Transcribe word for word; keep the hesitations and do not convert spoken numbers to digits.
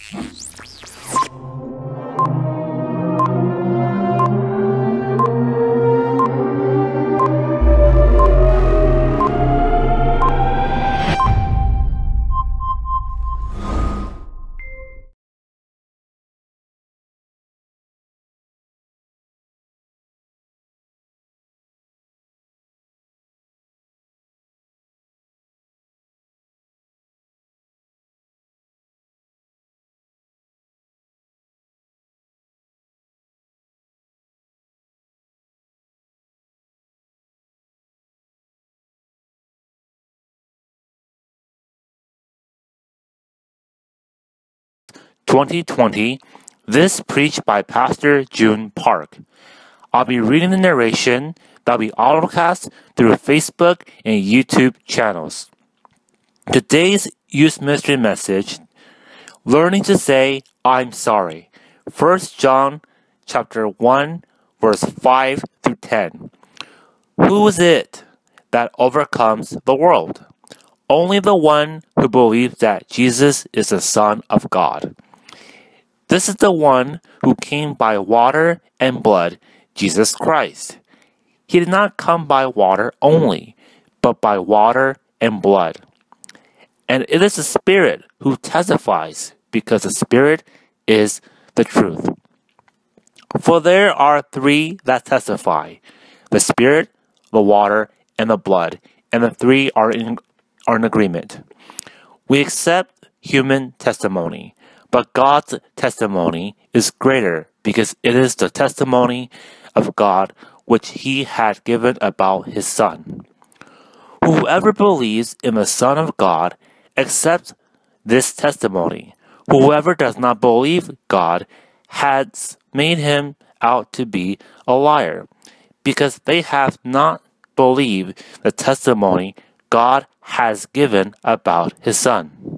twenty twenty, this preached by Pastor Joon Park. I'll be reading the narration that'll be autocast through Facebook and YouTube channels. Today's youth ministry message, learning to say, I'm sorry. First John chapter one, verse five through ten. Who is it that overcomes the world? Only the one who believes that Jesus is the Son of God. This is the one who came by water and blood, Jesus Christ. He did not come by water only, but by water and blood. And it is the Spirit who testifies, because the Spirit is the truth. For there are three that testify, the Spirit, the water, and the blood, and the three are in, are in agreement. We accept human testimony, but God's testimony is greater, because it is the testimony of God which He had given about His Son. Whoever believes in the Son of God accepts this testimony. Whoever does not believe God has made him out to be a liar, because they have not believed the testimony God has given about His Son.